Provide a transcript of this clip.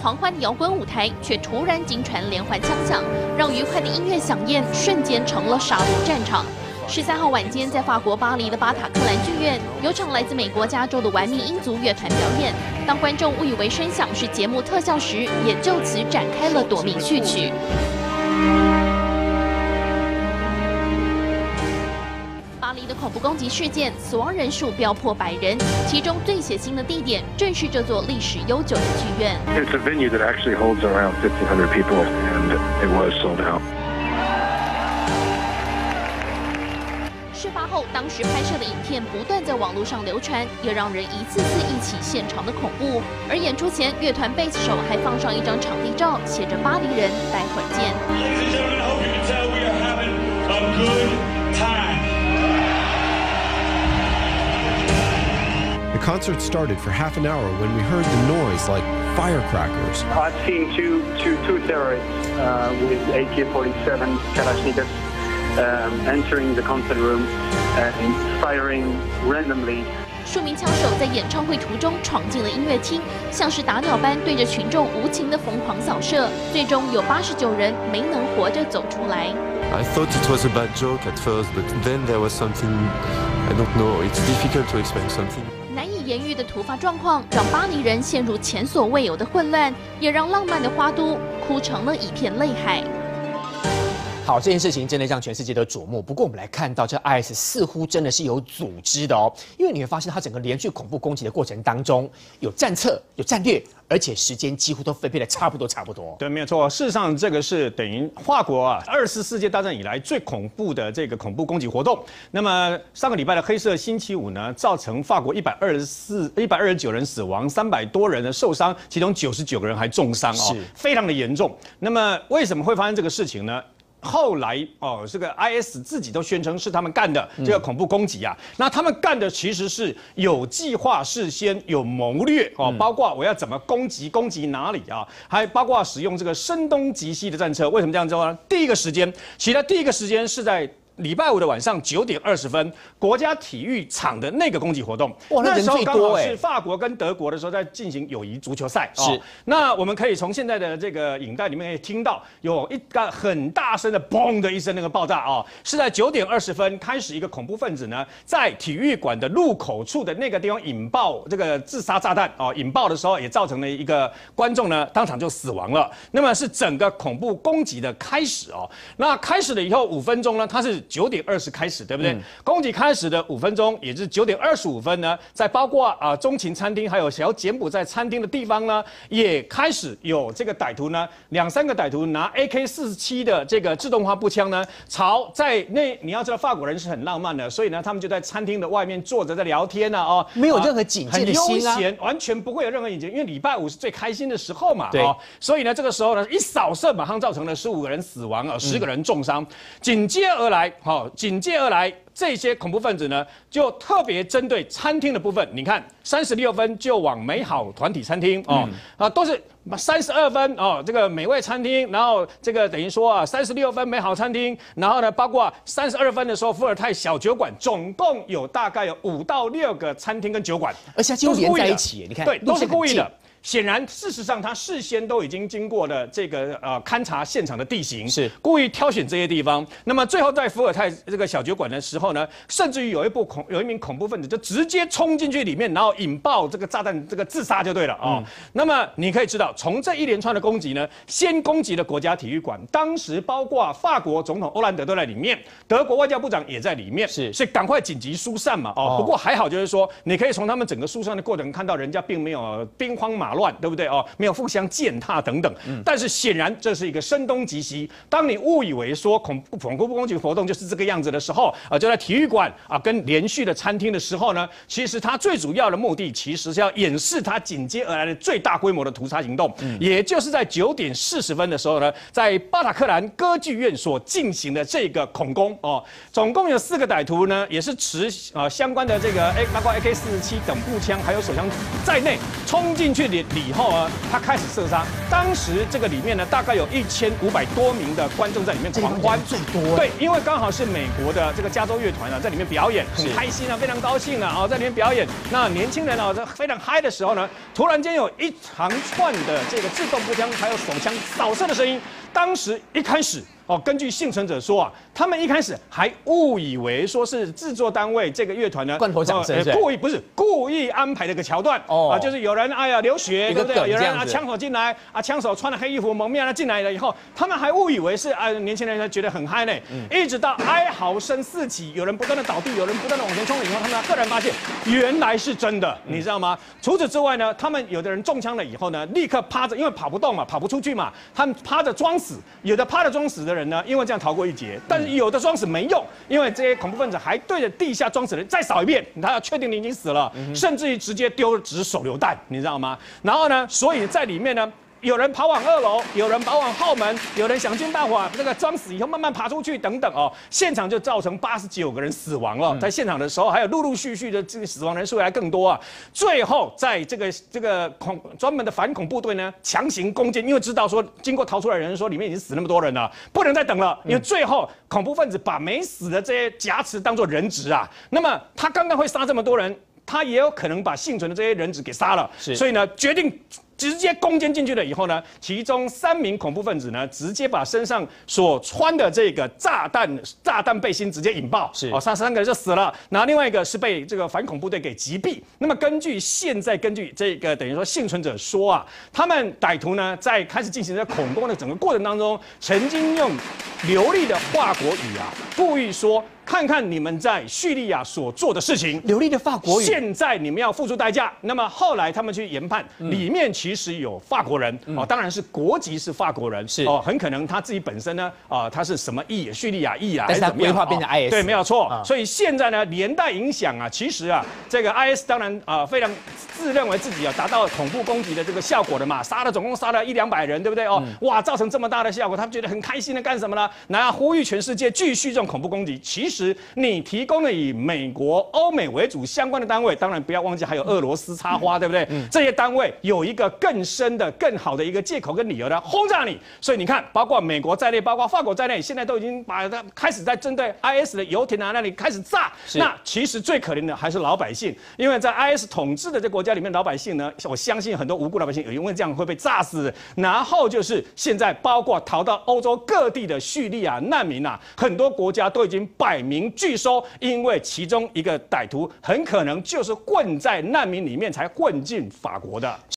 狂欢的摇滚舞台，却突然惊传连环枪响，让愉快的音乐响宴瞬间成了杀戮战场。13号晚间，在法国巴黎的巴塔克兰剧院，有场来自美国加州的玩命鹰族乐团表演。当观众误以为声响是节目特效时，也就此展开了夺命序曲。巴黎的恐怖攻击事件，死亡人数飙破100人，其中最血腥的地点正是这座历史悠久的剧院。 It's a venue that actually holds around 1,500 people, and it was sold out. 事发后，当时拍摄的影片不断在网络上流传，也让人一次次忆起现场的恐怖。而演出前，乐团贝斯手还放上一张场地照，写着“巴黎人，待会儿见”。 The concert started for half an hour when we heard the noise like firecrackers. I've seen two terrorists with AK-47 Kalashnikovs entering the concert room and firing randomly. 数名枪手在演唱会途中闯进了音乐厅，像是打鸟般对着群众无情的疯狂扫射，最终有89人没能活着走出来。 I thought it was a bad joke at first, but then there was something, I don't know, it's difficult to explain something. 难以言喻的突发状况让巴黎人陷入前所未有的混乱，也让浪漫的花都哭成了一片泪海。 好，这件事情真的让全世界都瞩目。不过，我们来看到这 IS 似乎真的是有组织的哦，因为你会发现它整个连续恐怖攻击的过程当中，有战策、有战略，而且时间几乎都分配的差不多。 对，没有错。事实上，这个是等于法国啊，24世界大战以来最恐怖的这个恐怖攻击活动。那么上个礼拜的黑色星期五呢，造成法国129人死亡，300多人的受伤，其中99个人还重伤哦，非常的严重。那么为什么会发生这个事情呢？后来这个 IS 自己都宣称是他们干的这个恐怖攻击啊，那他们干的其实是有计划、事先有谋略包括我要怎么攻击哪里啊，还包括使用这个声东击西的战车。为什么这样做呢？第一个时间是在礼拜五的晚上9点20分，国家体育场的那个攻击活动，那时候刚好是法国跟德国的时候在进行友谊足球赛。是，那我们可以从现在的这个影带里面可以听到有一个很大声的嘣的一声那个爆炸啊，是在9点20分开始，一个恐怖分子呢在体育馆的入口处的那个地方引爆这个自杀炸弹引爆的时候也造成了一个观众呢当场就死亡了。那么是整个恐怖攻击的开始哦。那开始了以后5分钟呢，它是9点20开始，对不对？攻击开始的5分钟，也就是9点25分呢，在包括中情餐厅还有小柬埔寨餐厅的地方呢，也开始有这个歹徒呢，2、3个歹徒拿 AK-47的这个自动化步枪呢，朝在那你要知道法国人是很浪漫的，所以呢，他们就在餐厅的外面坐着在聊天啊， 没有任何警戒的心啊， 很悠闲，完全不会有任何警戒，因为礼拜五是最开心的时候嘛，所以呢，这个时候呢，一扫射马上造成了15个人死亡10个人重伤，紧接而来，这些恐怖分子呢，就特别针对餐厅的部分。你看，36分就往美好团体餐厅都是32分这个美味餐厅，然后这个等于说36分美好餐厅，然后呢，包括32分的时候伏尔泰小酒馆，总共有大概有5到6个餐厅跟酒馆， 而且几乎连在一起，你看， 对，都是故意的。显然，事实上，他事先都已经经过了这个勘察现场的地形，是故意挑选这些地方。那么最后在伏尔泰这个小酒馆的时候呢，甚至于有一名恐怖分子就直接冲进去里面，然后引爆这个炸弹，这个自杀就对了那么你可以知道，从这一连串的攻击呢，先攻击了国家体育馆，当时包括法国总统欧兰德都在里面，德国外交部长也在里面，所以赶快紧急疏散嘛不过还好，就是说你可以从他们整个疏散的过程看到，人家并没有兵荒马乱，对不对没有互相践踏等等。但是显然这是一个声东击西。当你误以为说恐怖攻击活动就是这个样子的时候，就在体育馆跟连续的餐厅的时候呢，其实它最主要的目的其实是要掩饰它紧接而来的最大规模的屠杀行动。也就是在9点40分的时候呢，在巴塔克兰歌剧院所进行的这个恐攻总共有4个歹徒呢，也是持相关的这个包括 AK-47等步枪还有手枪在内，冲进去以后啊，他开始射杀。当时这个里面呢，大概有1500多名的观众在里面狂欢， 最多。 对，因为刚好是美国的这个加州乐团啊，在里面表演，很开心啊，非常高兴啊，在里面表演。那年轻人啊，在非常嗨的时候呢，突然间有一长串的这个自动步枪还有手枪扫射的声音。当时一开始。根据幸存者说啊，他们一开始还误以为说是制作单位这个乐团呢， 罐头掌声故意安排的一个桥段就是有人流血，对不对？有人枪手进来枪手穿了黑衣服蒙面进来了以后，他们还误以为是年轻人觉得很嗨呢，一直到哀嚎声四起，有人不断的倒地，有人不断的往前冲了以后，他们个人发现原来是真的，你知道吗？除此之外呢，他们有的人中枪了以后呢，立刻趴着，因为跑不动嘛，跑不出去嘛，他们趴着装死，有的趴着装死的人呢，因为这样逃过一劫，但是有的装死没用，因为这些恐怖分子还对着地下装死的人再扫一遍，他要确定你已经死了，甚至于直接丢掷手榴弹，你知道吗？然后呢，所以在里面呢。有人跑往2楼，有人跑往后门，有人想尽办法那个装死以后慢慢爬出去等等现场就造成89个人死亡了。在现场的时候，还有陆陆续续的这个死亡人数还更多啊。最后在这个专门的反恐部队呢，强行攻坚，因为知道说经过逃出来的人说里面已经死那么多人了，不能再等了，因为最后恐怖分子把没死的这些夹持当作人质啊。那么他刚刚会杀这么多人，他也有可能把幸存的这些人质给杀了，所以呢决定。直接攻坚进去了以后呢，其中3名恐怖分子呢，直接把身上所穿的这个炸弹背心直接引爆，杀3个人就死了。然后另外一个是被这个反恐部队给击毙。那么根据这个等于说幸存者说啊，他们歹徒呢在开始进行这恐攻的整个过程当中，曾经用流利的法国语故意说。看看你们在叙利亚所做的事情， 流利的法国语。 现在你们要付出代价。那么后来他们去研判，里面其实有法国人当然是国籍是法国人，很可能他自己本身呢他是什么裔，叙利亚裔但是他规划变成 IS， 对，没有错。所以现在呢，连带影响其实这个 IS 当然非常自认为自己达到恐怖攻击的这个效果的嘛，总共杀了100-200人，对不对哇，造成这么大的效果，他们觉得很开心的干什么呢？然后呼吁全世界继续这种恐怖攻击。其实你提供了以美国、欧美为主相关的单位，当然不要忘记还有俄罗斯插花，对不对？这些单位有一个更深的、更好的一个借口跟理由来轰炸你。所以你看，包括美国在内，包括法国在内，现在都已经把它开始在针对 IS 的油田那里开始炸。那其实最可怜的还是老百姓，因为在 IS 统治的这国家里面，老百姓呢，我相信很多无辜老百姓也因为这样会被炸死。然后就是现在包括逃到欧洲各地的叙利亚难民很多国家都已经摆明拒收，因为其中一个歹徒很可能就是混在难民里面才混进法国的。